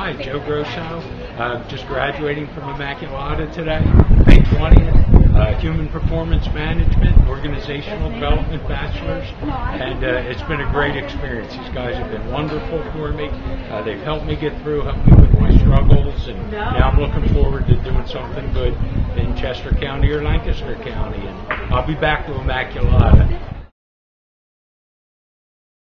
Hi, Joe Grosso. Just graduating from Immaculata today, May 20th. Human Performance Management, Organizational Development Bachelor's, and it's been a great experience. These guys have been wonderful for me. They've helped me get through, helped me with my struggles, and now I'm looking forward to doing something good in Chester County or Lancaster County, and I'll be back to Immaculata.